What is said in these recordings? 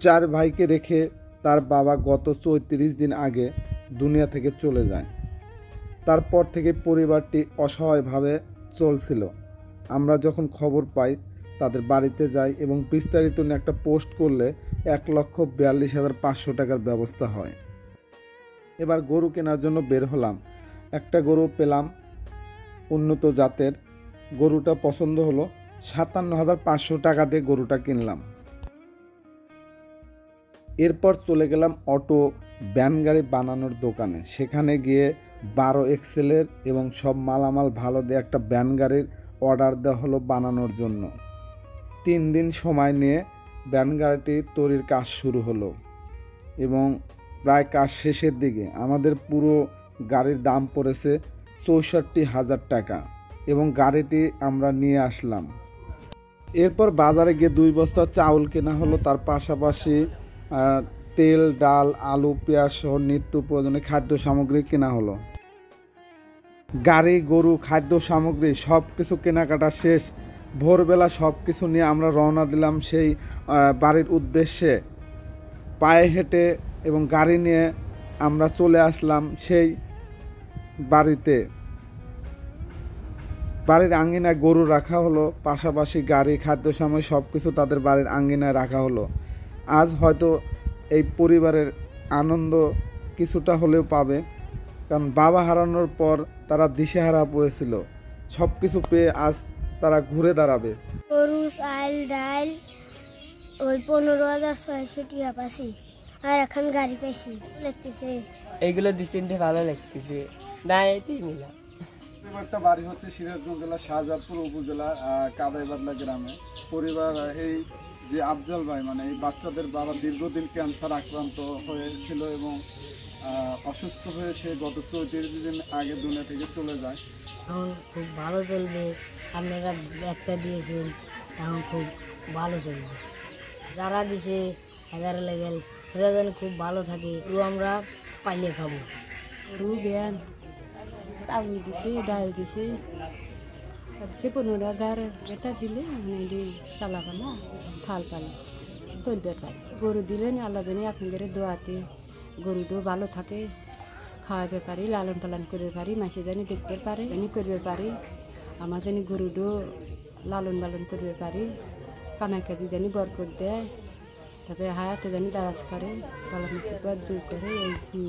চার ভাইকে রেখে তার বাবা গত ৩৪ দিন আগে দুনিয়া থেকে চলে যায়। তারপর থেকে পরিবারটি অসহায়ভাবে চলছিল। আমরা যখন খবর পাই তাদের বাড়িতে যাই এবং বিস্তারিত নিয়ে একটা পোস্ট করলে ১,৪২,৫০০ টাকার ব্যবস্থা হয়। এবার গরু কেনার জন্য বের হলাম। একটা গরু পেলাম উন্নত জাতের। গরুটা পছন্দ হলো, ৫৭,৫০০ টাকা দিয়ে গরুটা কিনলাম। এরপর চলে গেলাম অটো ভ্যান গাড়ি বানানোর দোকানে। সেখানে গিয়ে ১২ এক্সেলের এবং সব মালামাল ভালো দিয়ে একটা ভ্যান গাড়ির অর্ডার দেওয়া হলো বানানোর জন্য। ৩ দিন সময় নিয়ে ভ্যান গাড়িটি তৈরির কাজ শুরু হলো এবং প্রায় কাজ শেষের দিকে আমাদের পুরো গাড়ির দাম পড়েছে ৬৪,০০০ টাকা এবং গাড়িটি আমরা নিয়ে আসলাম। এরপর বাজারে গিয়ে ২ বস্তা চাউল কেনা হলো, তার পাশাপাশি তেল, ডাল, আলু, পেঁয়াজ সহ নিত্য প্রয়োজনীয় খাদ্য সামগ্রী কেনা হলো। গাড়ি, গরু, খাদ্য সামগ্রী সব কিছু কেনাকাটা শেষ। ভোরবেলা সব কিছু নিয়ে আমরা রওনা দিলাম সেই বাড়ির উদ্দেশ্যে। পায়ে হেঁটে এবং গাড়ি নিয়ে আমরা চলে আসলাম সেই বাড়িতে। বাড়ির আঙ্গিনায় গরু রাখা হলো, পাশাপাশি গাড়ি, খাদ্য সামগ্রী সব কিছু তাদের বাড়ির আঙ্গিনায় রাখা হলো। আজ হয়তো এই পরিবারের আনন্দ কিছুটা হলেও পাবে, কারণ বাবা হারানোর পর তারা দিশেহারা পড়েছিল। সব কিছু পেয়ে আজ তারা ঘুরে দাঁড়াবে। গরু, চাল, ডাল ওই ১৫,৬০০ টাকা পাইছি, আর এখন গাড়ি পাইছি লাগতেছে। এইগুলো দিচ্ছেন ভালো লাগতেছে। দাঁড়াইতেই নিলাম। পরিবারটা বাড়ি হচ্ছে সিরাজগঞ্জ জেলা শাহজাদপুর উপজেলা কাদাইবাদলা গ্রামে। পরিবার এই যে আফজাল ভাই, মানে এই বাচ্চাদের বাবা দীর্ঘদিন ক্যান্সার আক্রান্ত হয়েছিল এবং অসুস্থ হয়ে সে গত ৩৪ দিন আগে দুনিয়া থেকে চলে যায়। এখন খুব ভালো চলবে, আপনারা একটা দিয়েছেন, এখন খুব ভালো চলবে। যারা দিছে 11 লেগেল এরা যেন খুব ভালো থাকে, ও আমরা পাইলে খাবো। গরু বেন চাউল দিছে, ডাল দিছে, ১৫,০০০ এটা দিলে চালা পালা থাল পালা চলবে। তাই গরু দিলেন আল্লাহ জানি আপনাদের দোয়াতে গরুটাও ভালো থাকে, খাওয়াতে পারি, লালন পালন করতে পারি, মাসে জানি দেখতে পারে, জানি করতে পারি, আমার জানি গরুটাও লালন পালন করতে পারি, কামাই কাজি জানি বরকত দেয়, তারপরে হায়াতে জানি দারাজ করে, বালা মুসিবত দূর করে। এই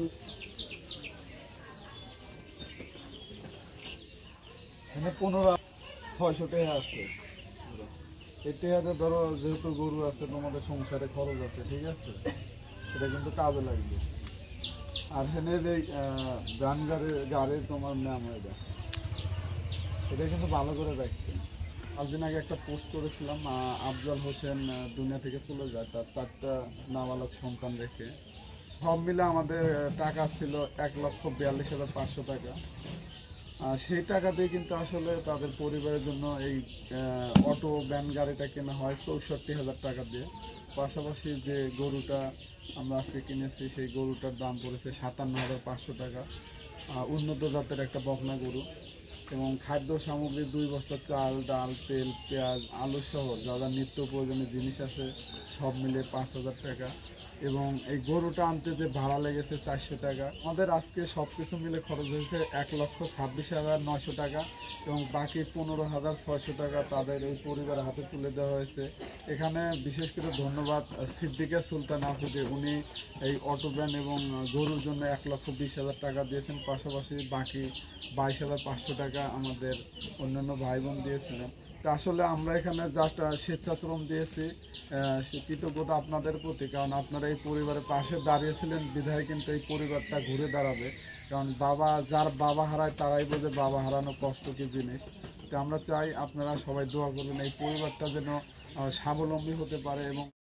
১৫,৬০০ টাকা আছে। এই টাকাতে ধরো যেহেতু গরু আছে, তোমাদের সংসারে খরচ আছে, ঠিক আছে, এটা কিন্তু কাজে লাগবে। আর হেনের এই গান গাড়ির তোমার নাম হয়ে যায়, এটা কিন্তু ভালো করে দেখতে। 5 দিন আগে একটা পোস্ট করেছিলাম, আফজাল হোসেন দুনিয়া থেকে চলে যায় তার 4টা নাবালক সন্তান রেখে। সব মিলে আমাদের টাকা ছিল ১,৪২,৫০০ টাকা। সেই টাকা দিয়ে কিন্তু আসলে তাদের পরিবারের জন্য এই অটো ভ্যান গাড়িটা কেনা হয় ৬৪,০০০ টাকা দিয়ে। পাশাপাশি যে গরুটা আমরা আজকে কিনেছি সেই গরুটার দাম পড়েছে ৫৭,৫০০ টাকা। উন্নত জাতের একটা বকনা গরু এবং খাদ্য সামগ্রী ২ বস্তা চাল, ডাল, তেল, পেঁয়াজ, আলু সহ যা যা নিত্য প্রয়োজনীয় জিনিস আছে সব মিলে ৫,০০০ টাকা। এবং এই গরুটা আনতে যে ভাড়া লেগেছে ৪০০ টাকা। আমাদের আজকে সব কিছু মিলে খরচ হয়েছে ১,২৬,৯০০ টাকা এবং বাকি ১৫,৬০০ টাকা তাদের এই পরিবারের হাতে তুলে দেওয়া হয়েছে। এখানে বিশেষ করে ধন্যবাদ সিদ্দিকা সুলতান আপুকে, উনি এই অটো ভ্যান এবং গরুর জন্য ১,২০,০০০ টাকা দিয়েছেন। পাশাপাশি বাকি ২২,৫০০ টাকা আমাদের অন্যান্য ভাই বোন দিয়েছিলেন। আসলে আমরা এখানে জাস্ট স্বেচ্ছাশ্রম দিয়েছি, কৃতজ্ঞতা আপনাদের প্রতি, কারণ আপনারা এই পরিবারের পাশে দাঁড়িয়েছিলেন বিধায় কিন্তু এই পরিবারটা ঘুরে দাঁড়াবে। কারণ যার বাবা হারায় তারাই বোঝে বাবা হারানো কষ্ট কী জিনিস। তো আমরা চাই আপনারা সবাই দোয়া করবেন এই পরিবারটা যেন স্বাবলম্বী হতে পারে এবং